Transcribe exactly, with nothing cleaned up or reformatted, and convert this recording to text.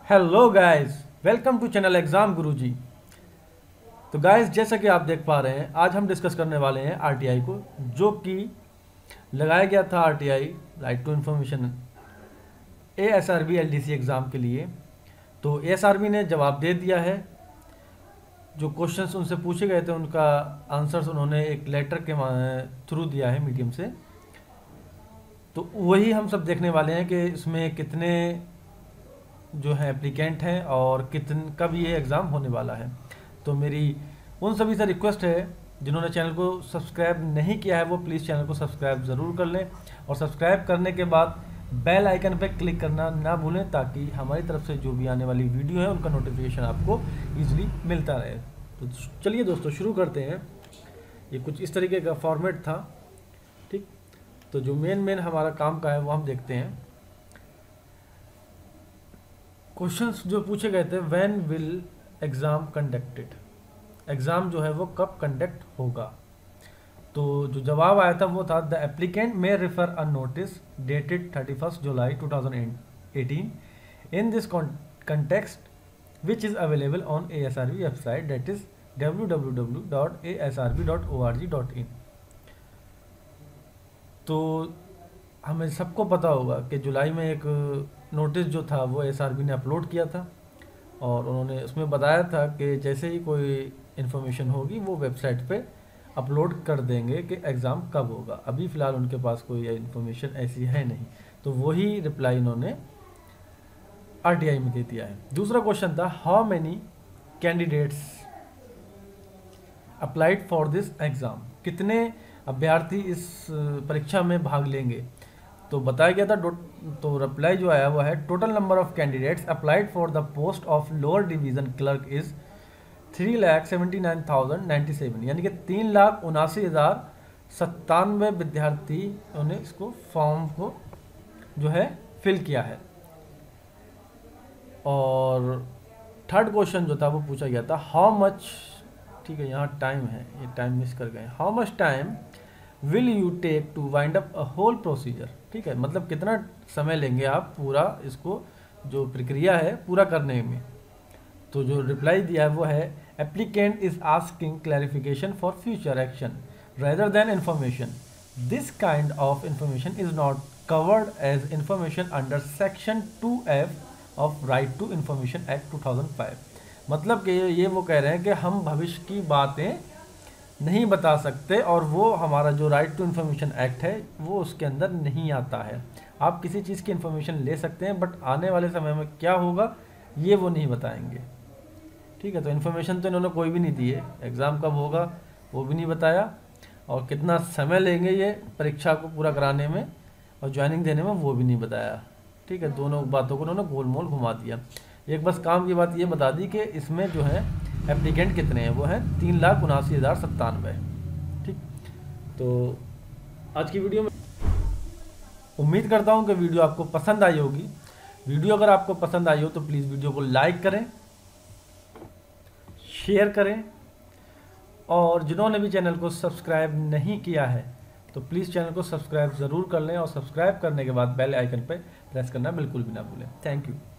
Hello guys, welcome to channel exam Guruji. तो guys, जैसा कि आप देख पा रहे हैं, आज हम डिस्कस करने वाले हैं आरटीआई को, जो कि लगाया गया था RTI right to information ASRB LDC exam के लिए। तो एएसआरबी ने जवाब दे दिया है। जो क्वेश्चंस उनसे पूछे गए थे उनका आंसर्स उन्होंने एक लेटर के थ्रू दिया है मीडियम से। तो वही हम सब देखने वाले हैं कि इसमें कितने जो है एप्लीकेंट हैं और कितन कब ये एग्ज़ाम होने वाला है। तो मेरी उन सभी से रिक्वेस्ट है जिन्होंने चैनल को सब्सक्राइब नहीं किया है वो प्लीज़ चैनल को सब्सक्राइब ज़रूर कर लें, और सब्सक्राइब करने के बाद बेल आइकन पर क्लिक करना ना भूलें, ताकि हमारी तरफ से जो भी आने वाली वीडियो है उनका नोटिफिकेशन आपको ईजिली मिलता रहे। तो चलिए दोस्तों, शुरू करते हैं। ये कुछ इस तरीके का फॉर्मेट था, ठीक। तो जो मेन मेन हमारा काम का है वो हम देखते हैं। क्वेश्चंस जो पूछे गए थे, when will exam conducted, exam जो है वो कब कंडक्ट होगा। तो जो जवाब आया था वो था, the applicant may refer a notice dated thirty first July two thousand eighteen in this context which is available on A S R B website, that is W W W dot A S R B dot O R G dot in. तो हमें सबको पता होगा कि जुलाई में एक notice जो था वो एसआरबी ने अपलोड किया था, और उन्होंने उसमें बताया था कि जैसे ही कोई इन्फॉर्मेशन होगी वो वेबसाइट पे अपलोड कर देंगे कि एग्ज़ाम कब होगा। अभी फ़िलहाल उनके पास कोई इन्फॉर्मेशन ऐसी है नहीं, तो वही रिप्लाई इन्होंने आरटीआई में दे दिया है। दूसरा क्वेश्चन था, how many candidates applied for this exam, कितने अभ्यर्थी इस परीक्षा में भाग लेंगे। तो बताया गया था, तो रिप्लाई जो आया वो है, total number of candidates applied for the post of lower division clerk is three lakh seventy nine thousand ninety seven, यानी कि तीन लाख उनासी हज़ार सत्तानवे विद्यार्थियों ने इसको फॉर्म को जो है फिल किया है। और थर्ड क्वेश्चन जो था वो पूछा गया था, हाउ मच, ठीक है यहाँ टाइम है, ये टाइम मिस कर गए, how much time will you take to wind up a whole procedure, ठीक है, मतलब कितना समय लेंगे आप पूरा इसको जो प्रक्रिया है पूरा करने में। तो जो रिप्लाई दिया है वो है, applicant is asking clarification for future action rather than information, this kind of information is not covered as information under section two F of right to information act two thousand five. मतलब कि ये वो कह रहे हैं कि हम भविष्य की बातें नहीं बता सकते, और वो हमारा जो राइट टू इन्फॉर्मेशन एक्ट है वो उसके अंदर नहीं आता है। आप किसी चीज़ की इन्फॉर्मेशन ले सकते हैं, बट आने वाले समय में क्या होगा ये वो नहीं बताएंगे, ठीक है। तो इन्फॉर्मेशन तो इन्होंने कोई भी नहीं दी है, एग्ज़ाम कब होगा वो भी नहीं बताया, और कितना समय लेंगे ये परीक्षा को पूरा कराने में और ज्वाइनिंग देने में वो भी नहीं बताया, ठीक है। दोनों बातों को उन्होंने गोल मोल घुमा दिया। एक बस काम की बात ये बता दी कि इसमें जो है एप्लीकेंट कितने हैं, वो हैं तीन लाख उनासी हज़ार सत्तानवे, ठीक। तो आज की वीडियो में उम्मीद करता हूँ कि वीडियो आपको पसंद आई होगी। वीडियो अगर आपको पसंद आई हो तो प्लीज़ वीडियो को लाइक करें, शेयर करें, और जिन्होंने भी चैनल को सब्सक्राइब नहीं किया है तो प्लीज़ चैनल को सब्सक्राइब ज़रूर कर लें, और सब्सक्राइब करने के बाद बेल आइकन पर प्रेस करना बिल्कुल भी ना भूलें। Thank you.